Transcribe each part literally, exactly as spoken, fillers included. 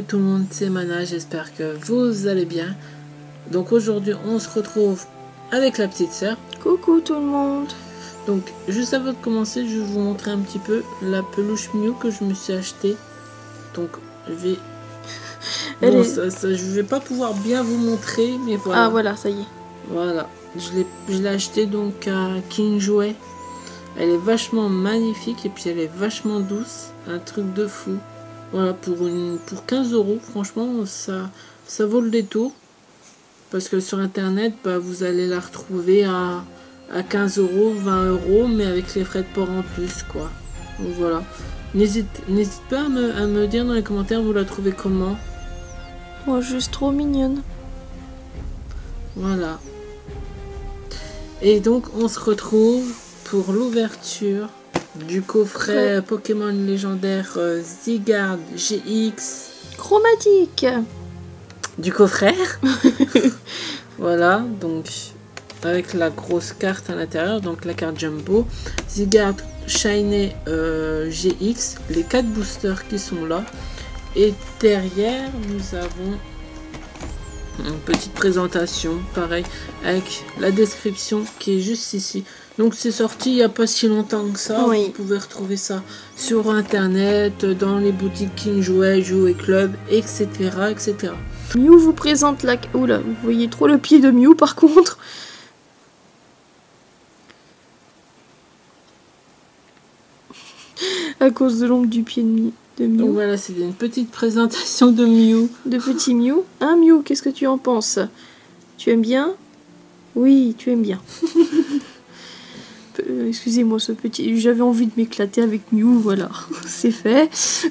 tout le monde, c'est Mana, j'espère que vous allez bien. Donc aujourd'hui on se retrouve avec la petite sœur. Coucou tout le monde. Donc juste avant de commencer, je vais vous montrer un petit peu la peluche Mew que je me suis achetée. Donc je vais... Elle bon, est... ça, ça, je vais pas pouvoir bien vous montrer, mais voilà. Ah voilà, ça y est. Voilà, je l'ai acheté donc à King Jouet. Elle est vachement magnifique et puis elle est vachement douce, un truc de fou. Voilà, pour, une, pour quinze euros, franchement, ça, ça vaut le détour. Parce que sur internet, bah, vous allez la retrouver à, à quinze euros, vingt euros, mais avec les frais de port en plus, quoi. Donc voilà. N'hésite pas à me, à me dire dans les commentaires, vous la trouvez comment? Moi, juste trop mignonne. Voilà. Et donc, on se retrouve pour l'ouverture du coffret ouais. Pokémon légendaire euh, Zygarde G X chromatique du coffret. Voilà, donc avec la grosse carte à l'intérieur, donc la carte Jumbo, Zygarde Shiny euh, G X, les quatre boosters qui sont là, et derrière nous avons une petite présentation, pareil, avec la description qui est juste ici. Donc c'est sorti il n'y a pas si longtemps que ça. Oui. Vous pouvez retrouver ça sur internet, dans les boutiques King Jouet, Jouet Club, et cetera et cetera. Mew vous présente la... Oula, vous voyez trop le pied de Mew par contre. À cause de l'ombre du pied de Mew. De Mew. Donc voilà, c'est une petite présentation de Mew. De petit Mew. Hein Mew, qu'est-ce que tu en penses? Tu aimes bien? Oui, tu aimes bien. Euh, Excusez-moi ce petit... J'avais envie de m'éclater avec Mew, voilà. C'est fait.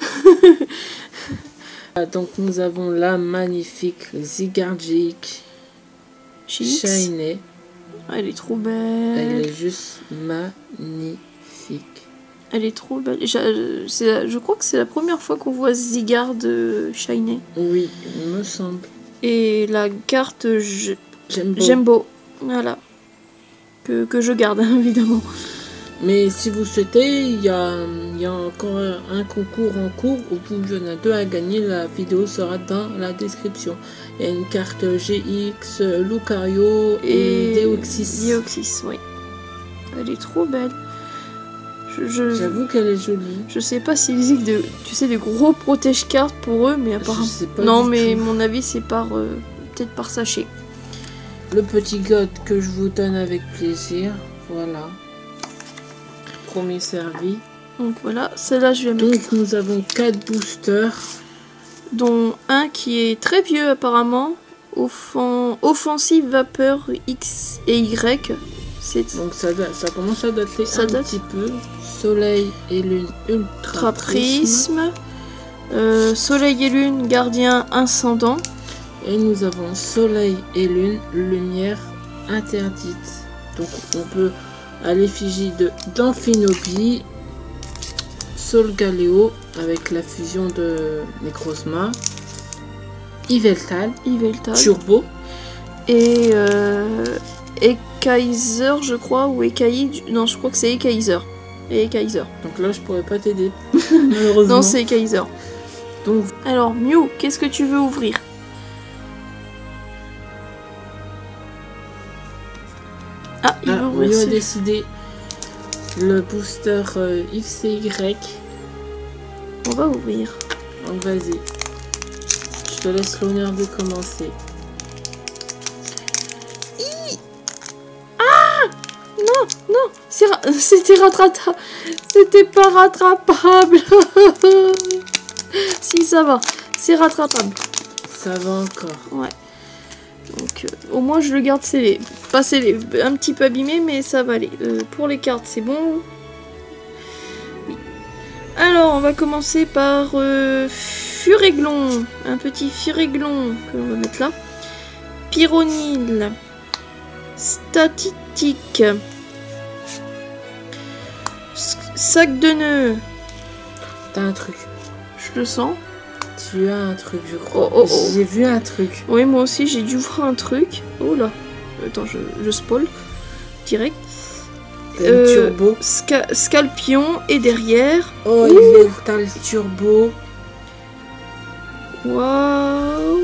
Donc nous avons la magnifique Zygarde G X Shiny. Elle est trop belle. Elle est juste magnifique. Elle est trop belle. Je, je crois que c'est la première fois qu'on voit Zygarde Shiny. Oui, il me semble. Et la carte je... Jumbo. Jumbo. Voilà. Que, que je garde, évidemment. Mais si vous souhaitez, il y a, y a encore un concours en cours où il y en a deux à gagner. La vidéo sera dans la description. Il y a une carte G X, Lucario et, et Deoxys. Deoxys, oui. Elle est trop belle. Je, J'avoue qu'elle est jolie. Je sais pas s'il existe de, tu sais, des gros protège-cartes pour eux, mais apparemment. Non, mais tout. Mon avis, c'est par euh, peut-être par sachet. Le petit god que je vous donne avec plaisir. Voilà. Premier servi. Donc voilà, celle-là, je vais mettre. Donc nous avons quatre boosters. Dont un qui est très vieux, apparemment. Offen... Offensive Vapeur X et Y. Donc ça, ça commence à dater ça un date. petit peu. Soleil et lune ultra prisme. Euh, soleil et lune gardien incendant. Et nous avons soleil et lune lumière interdite. Donc on peut à l'effigie de d'Amphinobie, Solgaleo avec la fusion de Necrozma, Yveltal, Yveltal. Turbo et euh, Ekaiser, je crois, ou Ekai... Non, je crois que c'est Ekaiser. Et Ekaiser. Donc là, je pourrais pas t'aider, malheureusement. Non, c'est Ekaiser. Donc... Alors, Mew, qu'est-ce que tu veux ouvrir? Ah, il ah, veut ouvrir. Mew a décidé le booster euh, X et Y. On va ouvrir. Donc vas-y. Je te laisse l'honneur de commencer. Non, non, c'était rattrapable. C'était pas rattrapable. Si, ça va. C'est rattrapable. Ça va encore. Ouais. Donc, euh, au moins, je le garde scellé. Pas scellé, un petit peu abîmé, mais ça va aller. Euh, pour les cartes, c'est bon. Oui. Alors, on va commencer par euh, Furéglon. Un petit Furéglon que l'on va mettre là. Pyronil. Statique. Sac de nœuds. T'as un truc. Je le sens. Tu as un truc, je crois. Oh, oh, oh. J'ai vu un truc. Oui, moi aussi, j'ai dû voir un truc. Oh là. Attends, je, je spoil. Direct. Euh, turbo. Sca Scalpion et derrière. Oh, Yveltal Turbo. Waouh.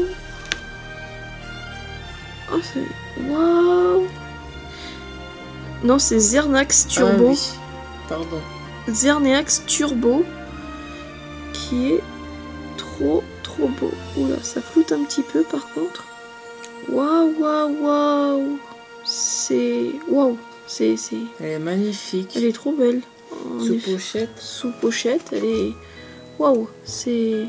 Oh, c'est... Waouh. Non, c'est Zernax Turbo. Ah, oui. Pardon. Zernax Turbo. Qui est trop, trop beau. Oula, ça floute un petit peu par contre. Waouh, waouh, waouh. C'est... Waouh. C'est... Elle est magnifique. Elle est trop belle. Sous effet. Pochette. Sous pochette, elle est... Waouh, c'est...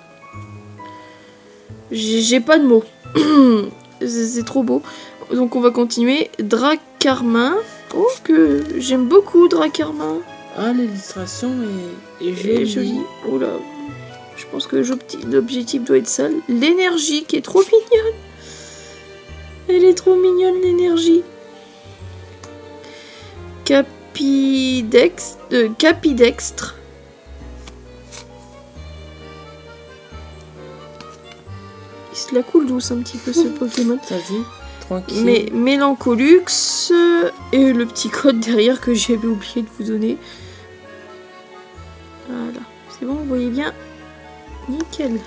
J'ai pas de mots. C'est trop beau. Donc on va continuer. Dracarmin. Oh, que j'aime beaucoup Dracarmin. Ah, l'illustration est, est jolie. jolie. Oh là. Je pense que l'objectif doit être ça. L'énergie qui est trop mignonne. Elle est trop mignonne, l'énergie. Capidextre. Euh, Capidextre. Il se la coule douce un petit peu ce Pokémon. T'as vu? Tranquille. Mais Mélancolux. Et le petit code derrière que j'avais oublié de vous donner. Voilà. C'est bon, vous voyez bien. Nickel.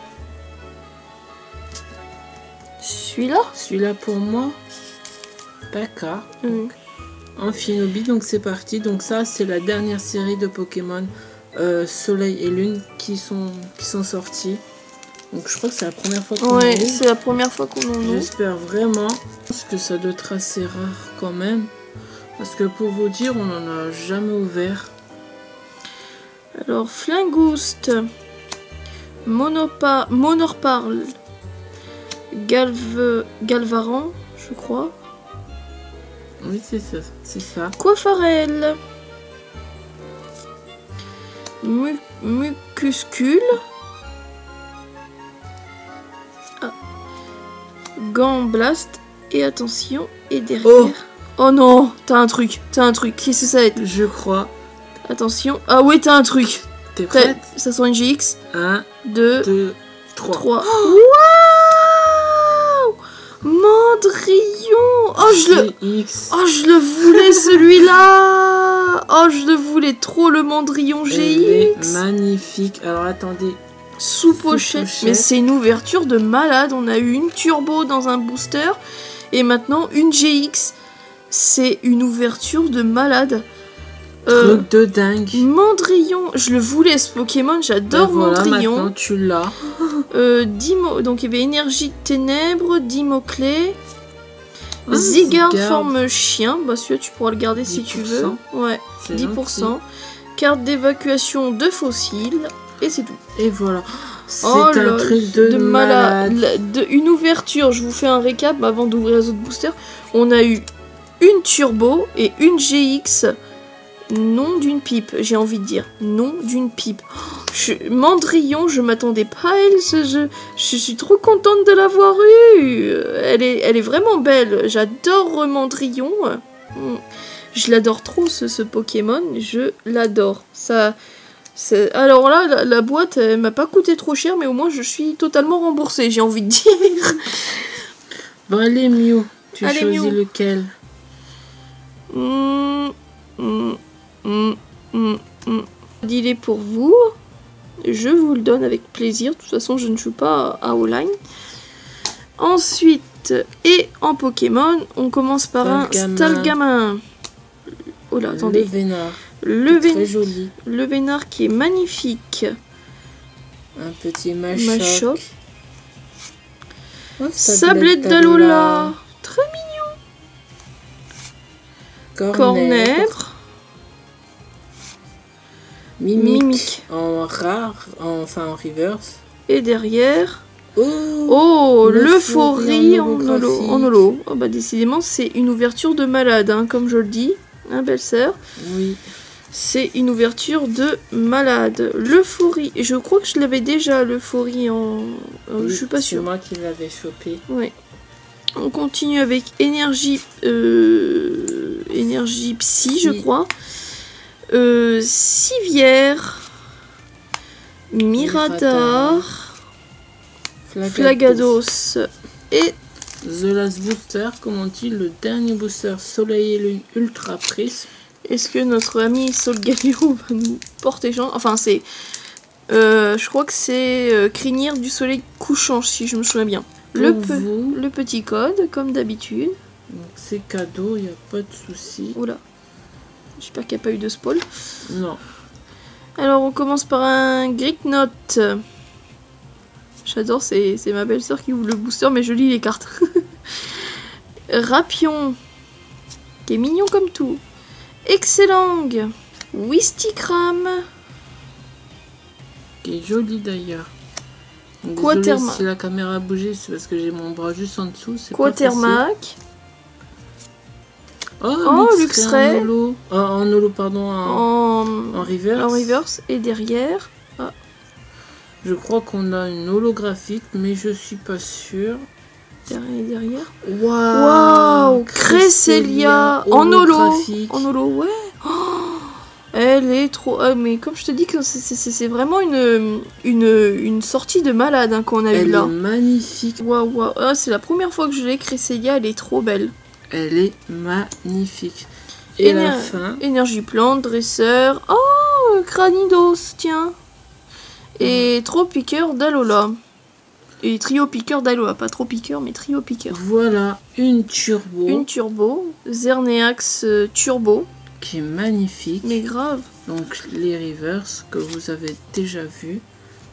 Celui-là Celui-là pour moi. D'accord. Mmh. Amphinobi, donc c'est parti. Donc ça, c'est la dernière série de Pokémon euh, Soleil et Lune qui sont, qui sont sortis. Donc je crois que c'est la première fois qu'on ouais, en ouvre. c'est la première fois qu'on en ouvre. J'espère vraiment. Parce que ça doit être assez rare quand même. Parce que pour vous dire, on n'en a jamais ouvert. Alors, Flingouste, Monopa, Monorparl, Galve, Galvaran, je crois. Oui, c'est ça. C'est ça. Coifarel, Mu, Mucuscule, ah. Gamblast, et attention, et derrière... Oh, oh non, t'as un truc, t'as un truc, qu'est-ce que ça va être? Je crois. Attention, ah ouais, t'as un truc. T'es prête? Ça sent une G X. un, deux, deux, trois. Waouh! Mandrillon! Oh, je le... oh, je le voulais celui-là! Oh, je le voulais trop, le Mandrillon G X! Magnifique. Alors, attendez. Sous pochette. Sous pochette. Mais c'est une ouverture de malade. On a eu une turbo dans un booster. Et maintenant, une G X. C'est une ouverture de malade. Euh, Truc de dingue. Mandrillon, je le voulais ce Pokémon, j'adore ben voilà, Mandrillon. Maintenant tu l'as. Euh, Dimo, donc il y avait énergie de ténèbres, Dimoclé, ah, Zygarde forme chien. Bah celui-là tu pourras le garder si tu veux. Ouais, dix pour cent. Carte d'évacuation de fossiles et c'est tout. Et voilà. C'est oh un là, truc de, de malade. malade. De, une ouverture. Je vous fais un récap avant d'ouvrir les autres boosters. On a eu une turbo et une G X. Non d'une pipe, j'ai envie de dire. Non d'une pipe. Je, Mandrillon, je m'attendais pas à elle. Je, je, je suis trop contente de l'avoir eue. Elle est, elle est vraiment belle. J'adore Mandrillon. Je l'adore trop, ce, ce Pokémon. Je l'adore. Ça, alors là, la, la boîte, elle m'a pas coûté trop cher, mais au moins, je suis totalement remboursée, j'ai envie de dire. Bon, allez, Mew. Tu allez, choisis Mew. lequel? mmh, mmh. Mmh, mmh, mmh. Dis-les pour vous. Je vous le donne avec plaisir. De toute façon, je ne joue pas à All-Line. Ensuite, et en Pokémon, on commence par Stalgamin. un Stalgamin. Oh là, attendez. Le Vénard. Le, Vén... Très joli. Le Vénard qui est magnifique. Un petit Machoc. Machoc. Oh, Sablette d'Alola. Très mignon. Cornèbre. Mimique, Mimique en rare, en, enfin en reverse. Et derrière, oh, oh l'euphorie en holo. En holo. Oh, bah, décidément, c'est une ouverture de malade, hein, comme je le dis, hein, belle-sœur. Oui. C'est une ouverture de malade. L'euphorie, je crois que je l'avais déjà, l'euphorie en... Oui, je suis pas sûre. C'est moi qui l'avais chopé. Oui. On continue avec énergie, euh, énergie psy, je oui. crois. Euh, Civière, Miradar, Flagados, Flagados et The Last Booster, comme on dit, le dernier booster Soleil et Lune Ultra Prisme. Est-ce que notre ami Solgaleo va nous porter chance? Enfin, c'est Euh, je crois que c'est euh, crinière du soleil couchant, si je me souviens bien. Le, pe vous. le petit code, comme d'habitude. Donc c'est cadeau, il n'y a pas de souci. Oula. J'espère qu'il n'y a pas eu de spoil. Non. Alors on commence par un Greek Note. J'adore, c'est ma belle-sœur qui ouvre le booster, mais je lis les cartes. Rapion, qui est mignon comme tout. Excellent. Wistikram, qui est joli d'ailleurs. Quatermac. Si la caméra a bougé, c'est parce que j'ai mon bras juste en dessous. Quatermac. Oh, oh Luxray. En holo. Oh, en holo, pardon. En, en... en reverse. En reverse. Et derrière. Ah. Je crois qu'on a une holographique, mais je suis pas sûre. Derrière, derrière. Waouh wow, Cresselia en holo. En holo, ouais. Oh, elle est trop... Ah, mais comme je te dis, que c'est vraiment une, une, une sortie de malade hein, qu'on a elle eu là. Elle est magnifique. Waouh, waouh. Ah, c'est la première fois que je l'ai, Cresselia, elle est trop belle. Elle est magnifique. Et Éner la fin. Énergie plante, dresseur. Oh, Cranidos, tiens. Et mmh. trop piqueur d'Alola. Et trio piqueur d'Alola. Pas trop piqueur, mais trio piqueur. Voilà, une turbo. Une turbo. Zerneax euh, turbo. Qui est magnifique. Mais grave. Donc les reverse que vous avez déjà vu.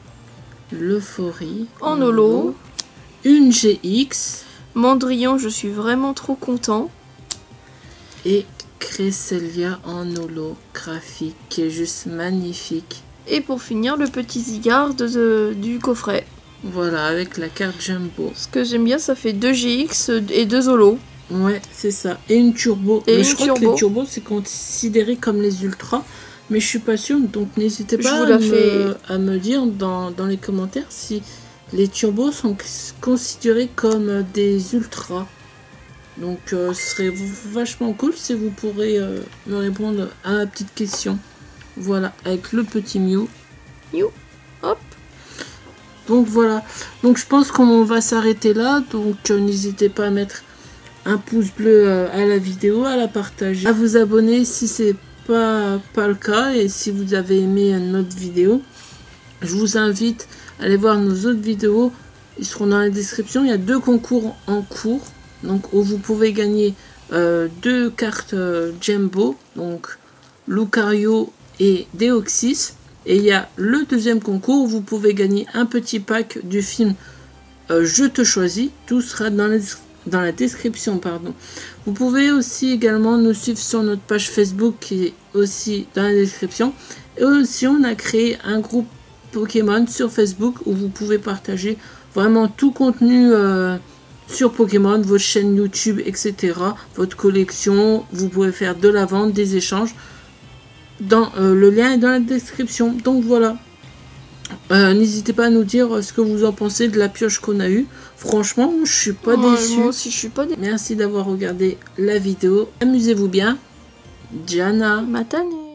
L'euphorie. En holo. Une G X. Mandrillon, je suis vraiment trop content. Et Cresselia en holographique, qui est juste magnifique. Et pour finir, le petit Zygarde de, de, du coffret. Voilà, avec la carte Jumbo. Ce que j'aime bien, ça fait deux G X et deux holos. Ouais, c'est ça. Et une turbo. Et mais une je crois turbo. que les turbos, c'est considéré comme les ultras. Mais je suis pas sûre, donc n'hésitez pas je vous à, la me, fais... à me dire dans, dans les commentaires si les turbos sont considérés comme des ultras. Donc euh, ce serait vachement cool si vous pourrez euh, me répondre à ma petite question. Voilà, avec le petit Mew. Mew, hop. Donc voilà, donc je pense qu'on va s'arrêter là. Donc euh, n'hésitez pas à mettre un pouce bleu euh, à la vidéo, à la partager, à vous abonner si c'est pas, pas le cas. Et si vous avez aimé notre vidéo, je vous invite à aller voir nos autres vidéos. Ils seront dans la description. Il y a deux concours en cours. Donc où vous pouvez gagner euh, deux cartes euh, Jumbo, donc Lucario et Deoxys. Et il y a le deuxième concours où vous pouvez gagner un petit pack du film euh, Je te choisis. Tout sera dans la, dans la description. Pardon. Vous pouvez aussi également nous suivre sur notre page Facebook qui est aussi dans la description. Et aussi on a créé un groupe Pokémon sur Facebook où vous pouvez partager vraiment tout contenu euh, sur Pokémon, votre chaîne YouTube, et cetera. Votre collection, vous pouvez faire de la vente, des échanges. Dans, euh, le lien est dans la description. Donc voilà. Euh, N'hésitez pas à nous dire ce que vous en pensez de la pioche qu'on a eue. Franchement, je suis pas ouais, déçue. Moi aussi, je suis pas déçue. Merci d'avoir regardé la vidéo. Amusez-vous bien. Diana. Matane.